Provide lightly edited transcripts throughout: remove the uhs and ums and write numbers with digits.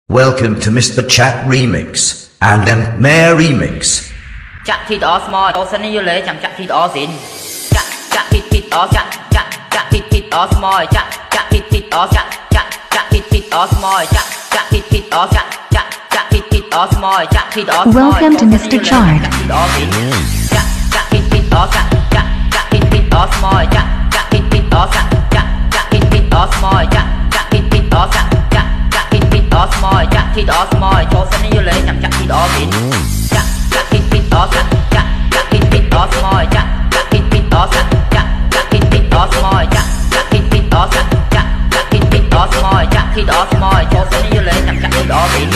Welcome to Mr. Chat Remix and then khmer Remix. Chat thịt ó small, ô sân như lấy chẳng chat thịt ó xịn. Chat thịt ó chat thịt ó small, chat thịt ó thịt ó small, chat thịt ó thịt ó small, chat thịt ó small. Welcome to Mr. Chart. Chat thịt ó small, chat thịt ó small, chat thịt ó small, chat thịt ó small, cho sân như lấy chẳng chat thịt ó xịn. Chat thịt ó small, chat thịt ó small, chat thịt ó small, chat thịt ó small, cho sân như lấy chẳng chat thịt ó xịn.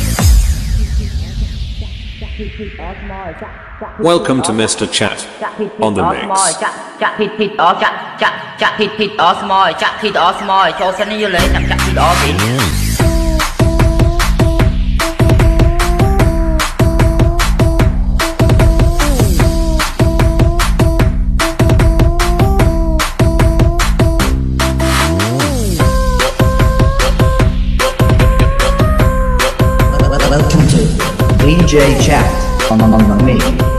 Welcome to Mr. Chat on the mix. Chat thịt ó small, chat thịt ó small, cho sân như lấy chẳng chat thịt ó xịn. Welcome to DJ Chat on the mix.